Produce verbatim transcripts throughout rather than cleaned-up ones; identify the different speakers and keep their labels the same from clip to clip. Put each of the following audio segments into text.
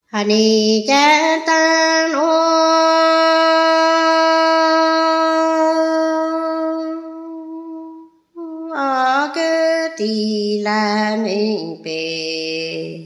Speaker 1: Hani cha tan ô ở cái tì là mình về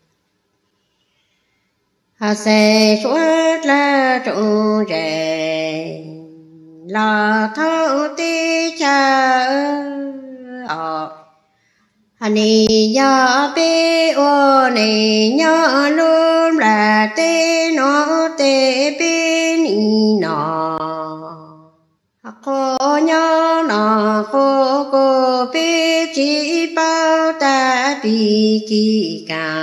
Speaker 1: hà sẽ suốt là trộn rè là thâu tí cha ở Hani ya be o ne nya lum la te no te be ni no ko nya na ko ko be chi bao ta bi ki ka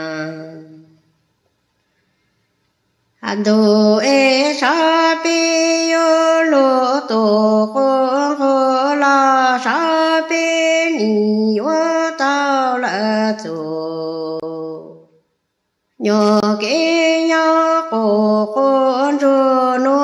Speaker 1: ando e sa be yo lo to ko ko la sa be ni wa tao la tu nhờ cái nhớ của con rồi nó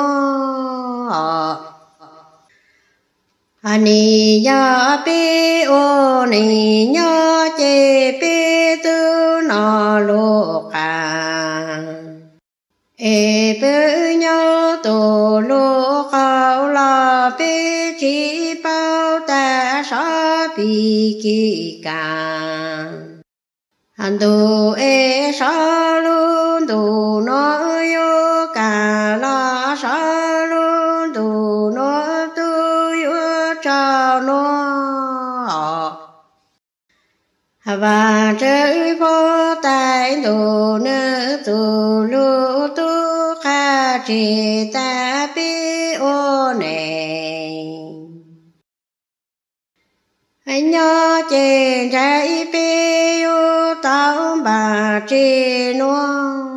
Speaker 1: anh ya bi o ni nhớ chế bi tu nó lo cả e bi nhớ tu lo khao la bi chỉ bao ta sa bi ki cả anh tu e sa luôn tu nó yo cả la sa luôn tu nó tu yo cha nó và trời phố tại tu nữ tu lu tu kha chỉ ta bi ô này anh nhớ trên trái bi ô tao bà chi nó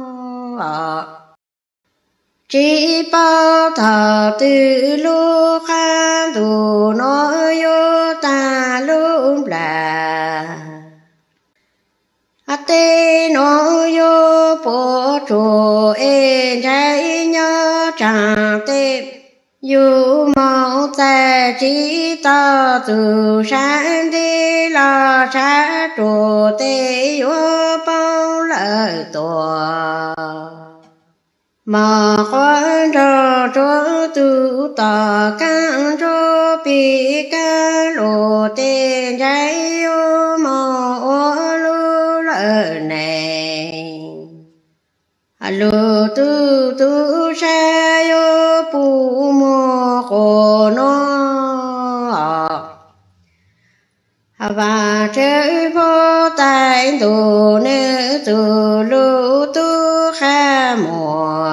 Speaker 1: chỉ bao thờ từ lu kha tu nó yo ta lu là ate nó yo po chu en trái nhớ trà tê dù mong ta chỉ ta từ sáng đi là sáng trù tê yo bao lời tòa mà khoan trò trò tu tà căn trò bị ca lộ tên trái yo mong ô lô lời này alo tu tu sa yo pu mo ko no và trời phố tại tu nữ tu lu tu kha mùa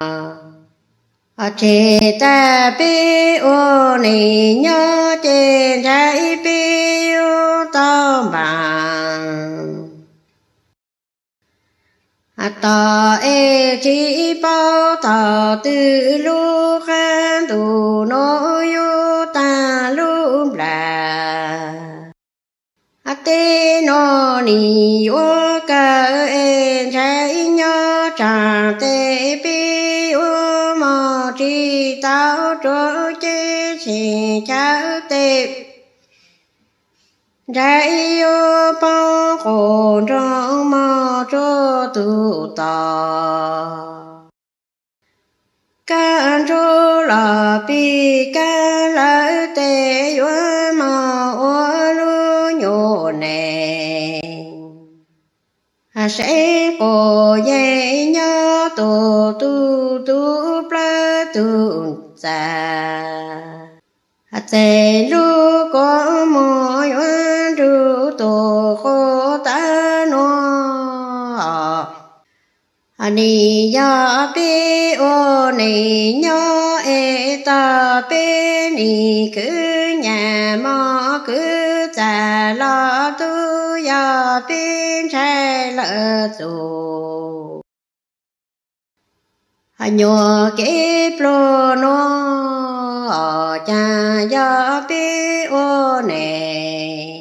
Speaker 1: chế ta bi ô ni nhớ trên trái bi ô tao bằng ta e chỉ bao ta từ lu khan tu no yo ta lu là ate no ni yo ka e trái nhớ trà te bi ô mà chỉ tao cho chế chỉ cháu te trái yo bao khổ trong mà cho tu ta can cho là bi ca la te yo mà ô lu nhô nè sẽ có dễ nhớ tu tu tu pla tu sa te lu có mọi oan ru tu khô ta no ani ya bi o ni nhớ e ta bi ni cứ nhà mò cứ ta lo tu ya bi sai lỡ tu nhờ cái plo nó cha ya bi o này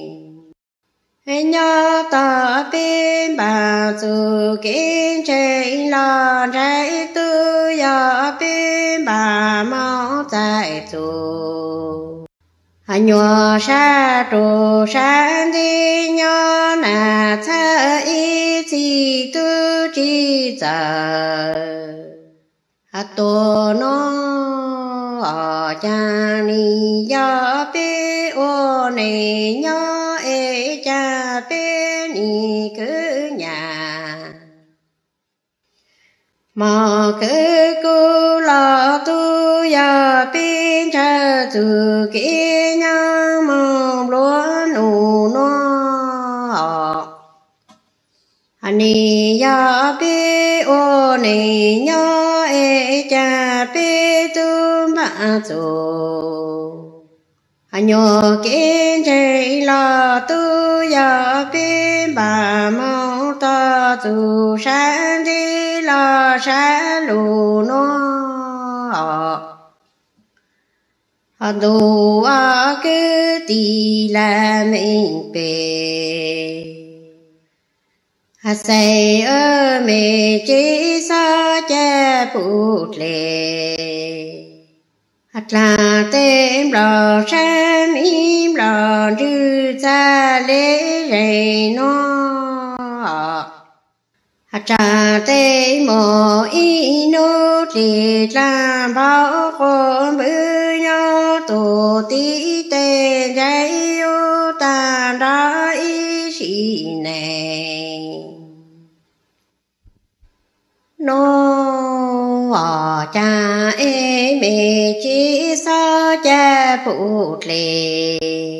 Speaker 1: nhớ ta bi bà su kiến trên lo trái tư ya bi bà mau tại tu à nhua sa trụ san đi nhớ na tha ý chi tu chi giờ à tổ nó ở cha ni ya pe ô này nhớ e cha pe ni cứ nhà mà cứ cô là tu ya pin cha tu kia nhá mong lúa nụ nó anh ya pe ô này nhớ e cha pe tu ma tu anh nhớ kiến chạy là tu ya pe bà mong ta tu sáng đi là sáng lù nó đồ à cứ đi là mình về à say ở mẹ chỉ sa cha bụt lệ à là tên lò sam im lò rư ra lễ rầy nó à cha tê mò y nô thì làm bao con bữa nhau tổ tí tê dây ô ta đã y xì này nô à cha em mẹ chỉ sao cha bụt lệ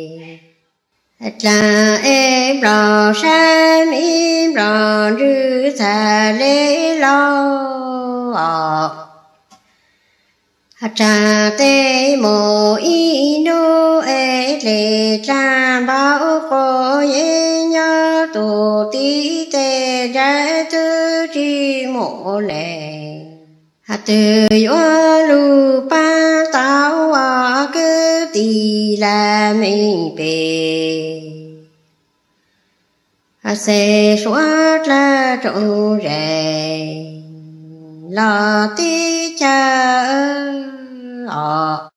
Speaker 1: là em lò sam im lò rư thà lễ lo trà tê mồ y nô e lệ trà bao khổ ye nhớ tổ tí tê ra tư tri mộ lệ hà từ yo lu pa tao à cứ tì là mình về à sẽ xóa ra trộn rè lo tí cha ờ